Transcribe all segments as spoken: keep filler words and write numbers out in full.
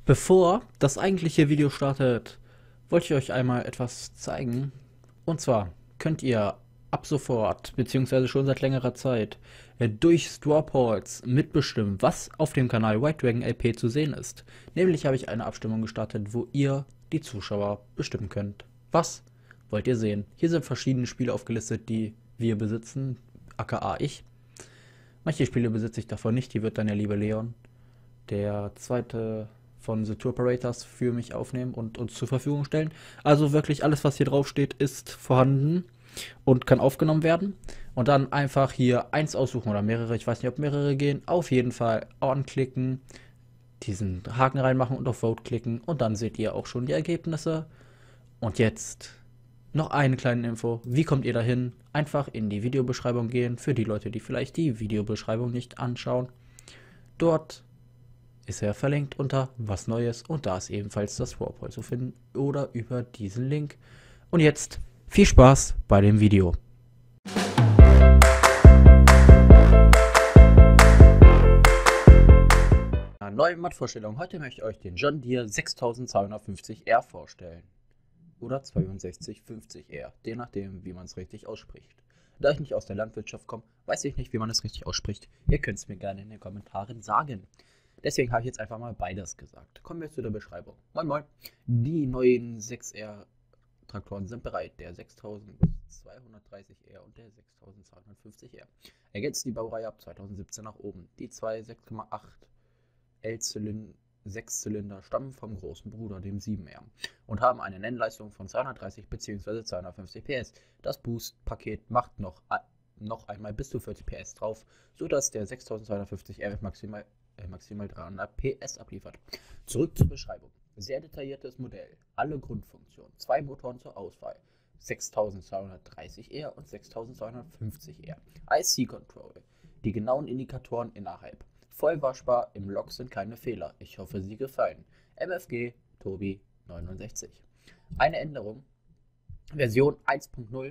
Bevor das eigentliche Video startet, wollte ich euch einmal etwas zeigen. Und zwar könnt ihr ab sofort, beziehungsweise schon seit längerer Zeit, äh, durch Straw Polls mitbestimmen, was auf dem Kanal White Dragon L P zu sehen ist. Nämlich habe ich eine Abstimmung gestartet, wo ihr, die Zuschauer, bestimmen könnt. Was wollt ihr sehen? Hier sind verschiedene Spiele aufgelistet, die wir besitzen, aka ich. Manche Spiele besitze ich davon nicht, die wird dann der liebe Leon, der zweite von The Tour Operators, für mich aufnehmen und uns zur Verfügung stellen. Also wirklich alles, was hier drauf steht, ist vorhanden und kann aufgenommen werden. Und dann einfach hier eins aussuchen oder mehrere, ich weiß nicht, ob mehrere gehen. Auf jeden Fall anklicken, diesen Haken reinmachen und auf Vote klicken und dann seht ihr auch schon die Ergebnisse. Und jetzt noch eine kleine Info. Wie kommt ihr dahin? Einfach in die Videobeschreibung gehen, für die Leute, die vielleicht die Videobeschreibung nicht anschauen. Dort ist er verlinkt unter was Neues und da ist ebenfalls das Straw Poll zu finden oder über diesen Link. Und jetzt viel Spaß bei dem Video. Eine neue Mod-Vorstellung. Heute möchte ich euch den John Deere sechstausendzweihundertfünfzig R vorstellen. Oder zweiundsechzig fünfzig R, je nachdem, wie man es richtig ausspricht. Da ich nicht aus der Landwirtschaft komme, weiß ich nicht, wie man es richtig ausspricht. Ihr könnt es mir gerne in den Kommentaren sagen. Deswegen habe ich jetzt einfach mal beides gesagt. Kommen wir zu der Beschreibung. Moin Moin. Die neuen sechs R Traktoren sind bereit. Der sechstausendzweihundertdreißig R und der sechstausendzweihundertfünfzig R. Ergänzt die Baureihe ab zweitausendsiebzehn nach oben. Die zwei sechs Komma acht L-Sechszylinder stammen vom großen Bruder, dem sieben R, und haben eine Nennleistung von zweihundertdreißig bzw. zweihundertfünfzig P S. Das Boost-Paket macht noch, noch einmal bis zu vierzig P S drauf, sodass der sechstausendzweihundertfünfzig R maximal maximal dreihundert P S abliefert. Zurück zur Beschreibung. Sehr detailliertes Modell. Alle Grundfunktionen. Zwei Motoren zur Auswahl. sechstausendzweihundertdreißig R und sechstausendzweihundertfünfzig R. I C-Control. Die genauen Indikatoren innerhalb. Voll waschbar, im Log sind keine Fehler. Ich hoffe, sie gefallen. M F G Tobi neunundsechzig. Eine Änderung. Version eins Punkt null.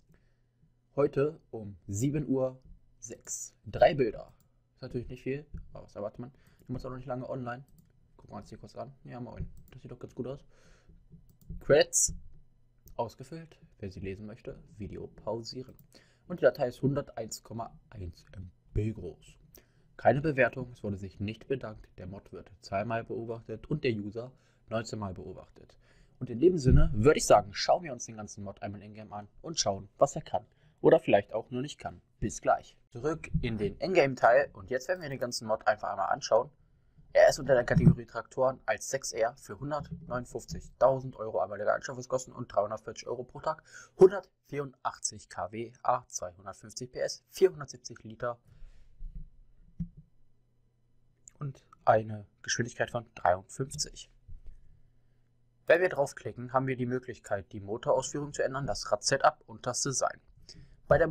Heute um sieben Uhr sechs. Drei Bilder. Ist natürlich nicht viel, aber was erwartet man? Du musst auch noch nicht lange online. Gucken wir uns hier kurz an. Ja, moin. Das sieht doch ganz gut aus. Credits ausgefüllt. Wer sie lesen möchte, Video pausieren. Und die Datei ist hunderteins Komma eins M B groß. Keine Bewertung, es wurde sich nicht bedankt. Der Mod wird zweimal beobachtet und der User neunzehn Mal beobachtet. Und in dem Sinne würde ich sagen, schauen wir uns den ganzen Mod einmal in-game an und schauen, was er kann. Oder vielleicht auch nur nicht kann. Bis gleich. Zurück in den Endgame-Teil und jetzt werden wir den ganzen Mod einfach einmal anschauen. Er ist unter der Kategorie Traktoren als sechs R für hundertneunundfünfzigtausend Euro einmalige Anschaffungskosten und dreihundertvierzig Euro pro Tag, hundertvierundachtzig Kilowatt, A zweihundertfünfzig P S, vierhundertsiebzig Liter und eine Geschwindigkeit von dreiundfünfzig. Wenn wir draufklicken, haben wir die Möglichkeit, die Motorausführung zu ändern, das Rad-Setup und das Design. Bei der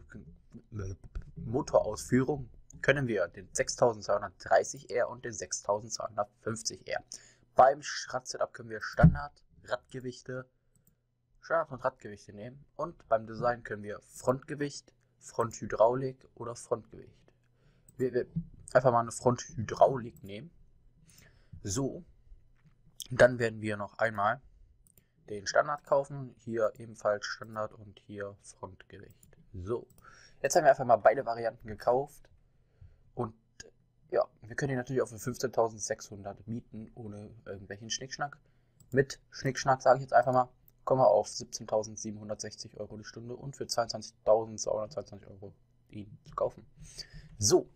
Motorausführung können wir den sechstausendzweihundertdreißig R und den sechstausendzweihundertfünfzig R. Beim Rad-Setup können wir Standard, Radgewichte, Standard und Radgewichte nehmen und beim Design können wir Frontgewicht, Fronthydraulik oder Frontgewicht. Wir, wir einfach mal eine Fronthydraulik nehmen. So, dann werden wir noch einmal den Standard kaufen, hier ebenfalls Standard und hier Frontgewicht. So, jetzt haben wir einfach mal beide Varianten gekauft und ja, wir können die natürlich auch für fünfzehntausendsechshundert mieten, ohne irgendwelchen Schnickschnack. Mit Schnickschnack sage ich jetzt einfach mal, kommen wir auf siebzehntausendsiebenhundertsechzig Euro die Stunde und für zweiundzwanzigtausendzweihundertzweiundzwanzig Euro ihn zu kaufen. So,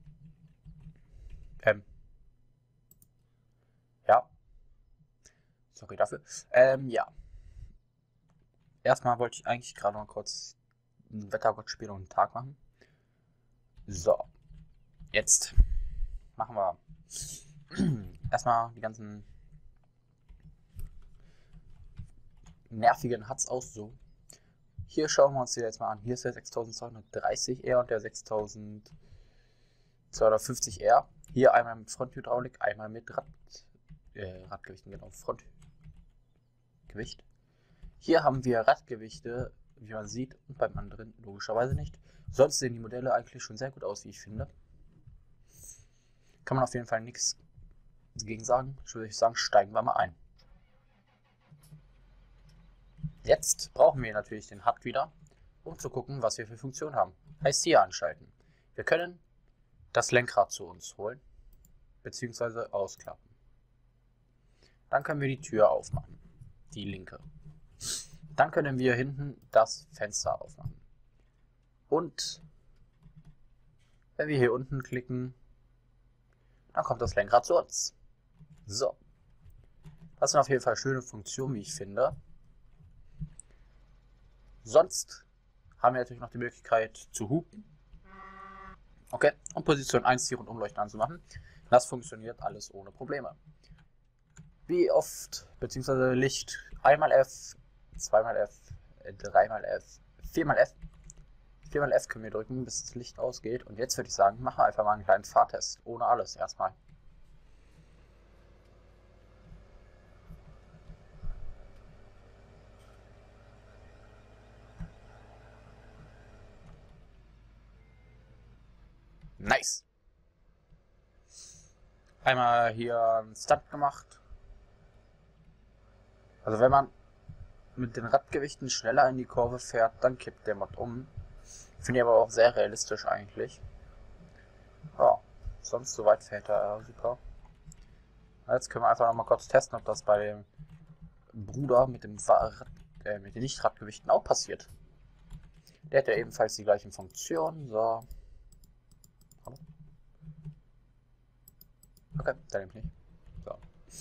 ähm, ja. Sorry dafür. Ähm, ja. Erstmal wollte ich eigentlich gerade noch kurz ein Wettergott-Spiel und einen Tag machen. So. Jetzt machen wir erstmal die ganzen nervigen Huts aus. So. Hier schauen wir uns die jetzt mal an. Hier ist der sechstausendzweihundertdreißig R und der sechstausendzweihundertfünfzig R. Hier einmal mit Fronthydraulik, einmal mit Rad, äh, Radgewichten, genau, Front. Gewicht. Hier haben wir Radgewichte, wie man sieht, und beim anderen logischerweise nicht. Sonst sehen die Modelle eigentlich schon sehr gut aus, wie ich finde. Kann man auf jeden Fall nichts dagegen sagen, würde ich sagen, steigen wir mal ein. Jetzt brauchen wir natürlich den H U D wieder, um zu gucken, was wir für Funktionen haben. Heißt hier anschalten. Wir können das Lenkrad zu uns holen, beziehungsweise ausklappen. Dann können wir die Tür aufmachen, die linke. Dann können wir hinten das Fenster aufmachen. Und wenn wir hier unten klicken, dann kommt das Lenkrad zu uns. So. Das sind auf jeden Fall schöne Funktionen, wie ich finde. Sonst haben wir natürlich noch die Möglichkeit zu hupen. Okay, und Position eins Tier und Umleuchten anzumachen. Das funktioniert alles ohne Probleme. Wie oft, beziehungsweise Licht, einmal F, zweimal F, dreimal F, viermal F. Viermal F können wir drücken, bis das Licht ausgeht. Und jetzt würde ich sagen, machen wir einfach mal einen kleinen Fahrtest. Ohne alles erstmal. Nice. Einmal hier einen Stunt gemacht. Also wenn man mit den Radgewichten schneller in die Kurve fährt, dann kippt der Mod um. Finde ich aber auch sehr realistisch eigentlich. Ja, sonst soweit fährt er super. Jetzt können wir einfach noch mal kurz testen, ob das bei dem Bruder mit dem Rad, äh, mit den Nicht-Radgewichten auch passiert. Der hat ja ebenfalls die gleichen Funktionen. So. Okay, der nimmt nicht. So.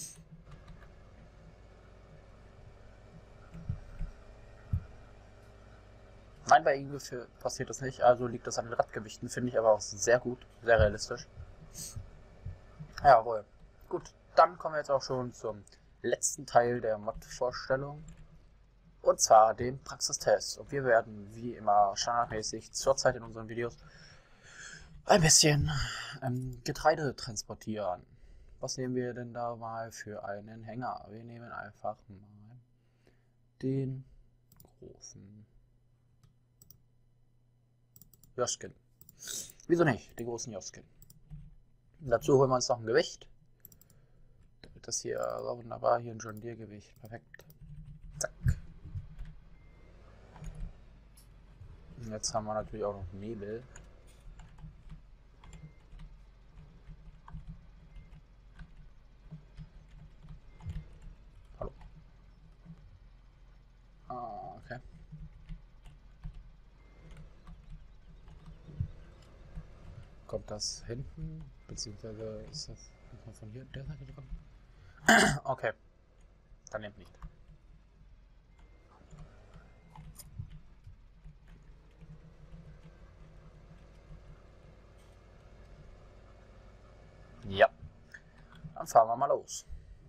Nein, bei ihm passiert das nicht, also liegt das an den Radgewichten, finde ich aber auch sehr gut, sehr realistisch. Jawohl. Gut, dann kommen wir jetzt auch schon zum letzten Teil der Mod-Vorstellung. Und zwar dem Praxistest. Und wir werden wie immer standardmäßig zurzeit in unseren Videos ein bisschen ähm, Getreide transportieren. Was nehmen wir denn da mal für einen Hänger? Wir nehmen einfach mal den großen Joskin. Wieso nicht? Den großen Joskin. Dazu holen wir uns noch ein Gewicht. Das hier war wunderbar. Hier ein John Deere Gewicht. Perfekt. Zack. Und jetzt haben wir natürlich auch noch Nebel. Hallo. Ah, okay. Kommt das hinten? Beziehungsweise ist das von hier der Seite dran? Okay. Dann nimmt nicht. Ja. Dann fahren wir mal los.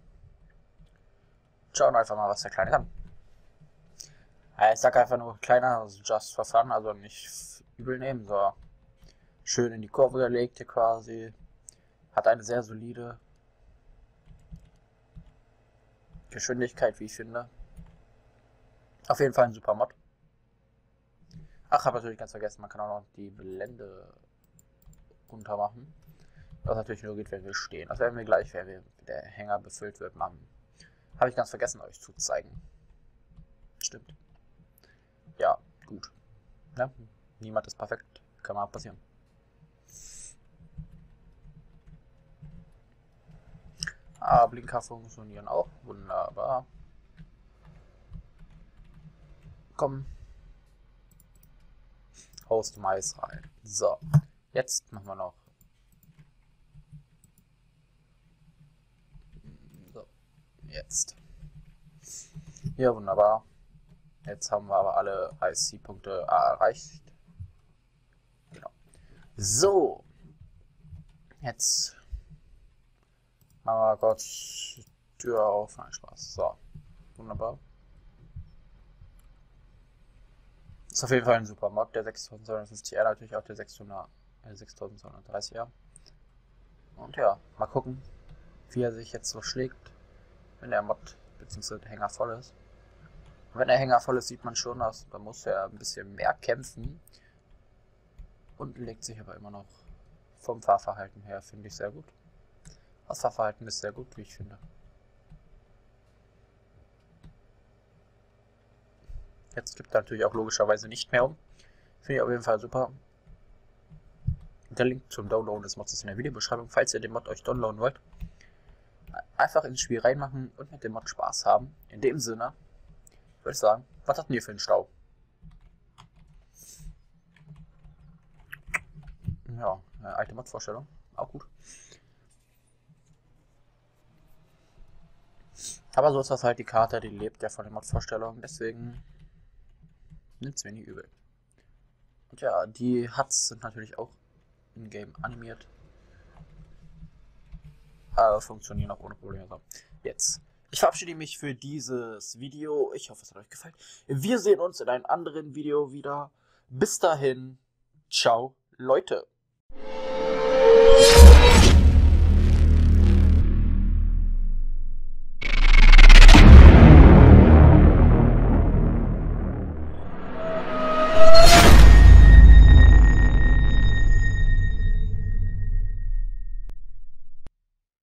Schauen einfach mal, was der Kleine kann. Ich sag einfach nur kleiner, also just for fun, also nicht übel nehmen, so. Schön in die Kurve gelegt hier quasi. Hat eine sehr solide Geschwindigkeit, wie ich finde. Auf jeden Fall ein super Mod. Ach, habe natürlich ganz vergessen, man kann auch noch die Blende runter machen. Was natürlich nur geht, wenn wir stehen. Das werden wir gleich, wenn wir, der Hänger befüllt wird, machen. Habe ich ganz vergessen, euch zu zeigen. Stimmt. Ja, gut. Ja, niemand ist perfekt. Kann mal passieren. Ah, Blinker funktionieren auch. Wunderbar. Komm. Host Mais rein. So. Jetzt machen wir noch. So. Jetzt. Ja, wunderbar. Jetzt haben wir aber alle I C-Punkte erreicht. Genau. So. Jetzt machen wir kurz Tür auf. Nein, Spaß. So. Wunderbar. Ist auf jeden Fall ein super Mod. Der sechstausendzweihundertfünfzig R, natürlich auch der sechstausendzweihundertdreißig R. Und ja, mal gucken, wie er sich jetzt so schlägt, wenn der Mod bzw. der Hänger voll ist. Und wenn der Hänger voll ist, sieht man schon, dass da muss er ein bisschen mehr kämpfen. Und legt sich aber immer noch vom Fahrverhalten her, finde ich sehr gut. Das Fahrverhalten ist sehr gut, wie ich finde. Jetzt gibt er natürlich auch logischerweise nicht mehr um. Finde ich auf jeden Fall super. Der Link zum Downloaden des Mods ist in der Videobeschreibung, falls ihr den Mod euch downloaden wollt. Einfach ins Spiel reinmachen und mit dem Mod Spaß haben. In dem Sinne würde ich sagen, was hatten ihr für einen Stau? Ja, eine alte Mod-Vorstellung, auch gut. Aber so ist das halt, die Karte, die lebt ja von den Mod-Vorstellungen, deswegen nimmt es mir nie übel. Und ja, die Huts sind natürlich auch in-game animiert. Aber funktionieren auch ohne Probleme. So, jetzt. Ich verabschiede mich für dieses Video. Ich hoffe, es hat euch gefallen. Wir sehen uns in einem anderen Video wieder. Bis dahin. Ciao, Leute.